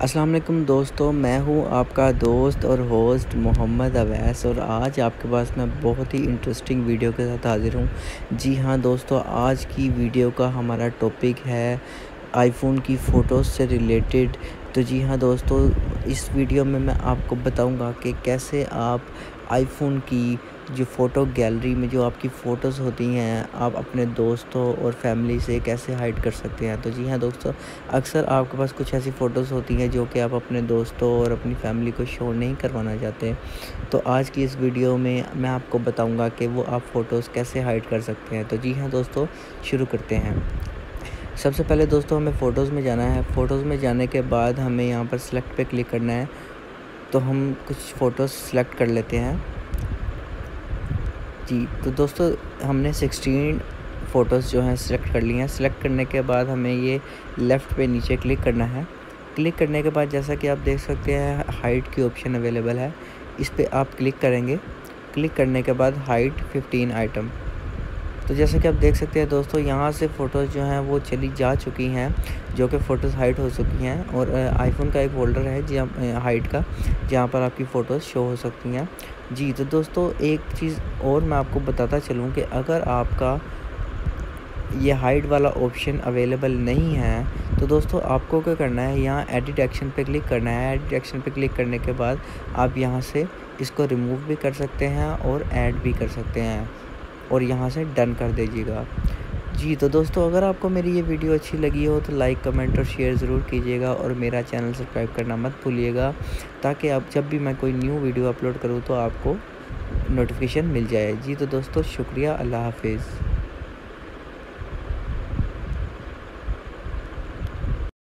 अस्सलाम वालेकुम दोस्तों, मैं हूं आपका दोस्त और होस्ट मोहम्मद अवैस और आज आपके पास मैं बहुत ही इंटरेस्टिंग वीडियो के साथ हाज़िर हूं। जी हां दोस्तों, आज की वीडियो का हमारा टॉपिक है आईफ़ोन की फ़ोटोज़ से रिलेटेड। तो जी हाँ दोस्तों, इस वीडियो में मैं आपको बताऊंगा कि कैसे आप आईफ़ोन की जो फ़ोटो गैलरी में जो आपकी फ़ोटोज़ होती हैं, आप अपने दोस्तों और फैमिली से कैसे हाइड कर सकते हैं। तो जी हाँ दोस्तों, अक्सर आपके पास कुछ ऐसी फ़ोटोज़ होती हैं जो कि आप अपने दोस्तों और अपनी फैमिली को शो नहीं करवाना चाहते। तो आज की इस वीडियो में मैं आपको बताऊंगा कि वो आप फ़ोटोज़ कैसे हाइड कर सकते हैं। तो जी हाँ दोस्तों, शुरू करते हैं। सबसे पहले दोस्तों हमें फ़ोटोज़ में जाना है। फ़ोटोज़ में जाने के बाद हमें यहाँ पर सेलेक्ट पे क्लिक करना है। तो हम कुछ फ़ोटोज़ सेलेक्ट कर लेते हैं। जी, तो दोस्तों हमने 16 फ़ोटोज़ जो हैं सेलेक्ट कर ली हैं। सेलेक्ट करने के बाद हमें ये लेफ़्ट पे नीचे क्लिक करना है। क्लिक करने के बाद जैसा कि आप देख सकते हैं हाइड की ऑप्शन अवेलेबल है, इस पे आप क्लिक करेंगे। क्लिक करने के बाद हाइड 15 आइटम। तो जैसा कि आप देख सकते हैं दोस्तों, यहाँ से फ़ोटोज़ जो हैं वो चली जा चुकी हैं, जो कि फ़ोटोज़ हाइड हो चुकी हैं। और आईफ़ोन का एक फ़ोल्डर है जहाँ हाइड का, जहाँ पर आपकी फ़ोटोज़ शो हो सकती हैं। जी, तो दोस्तों एक चीज़ और मैं आपको बताता चलूँ कि अगर आपका ये हाइड वाला ऑप्शन अवेलेबल नहीं है, तो दोस्तों आपको क्या करना है, यहाँ एडिट एक्शन पे क्लिक करना है। एडिट एक्शन पे क्लिक करने के बाद आप यहाँ से इसको रिमूव भी कर सकते हैं और ऐड भी कर सकते हैं और यहाँ से डन कर दीजिएगा। जी, तो दोस्तों अगर आपको मेरी ये वीडियो अच्छी लगी हो तो लाइक, कमेंट और शेयर ज़रूर कीजिएगा और मेरा चैनल सब्सक्राइब करना मत भूलिएगा, ताकि आप जब भी मैं कोई न्यू वीडियो अपलोड करूँ तो आपको नोटिफिकेशन मिल जाए। जी, तो दोस्तों शुक्रिया, अल्लाह हाफ़िज़।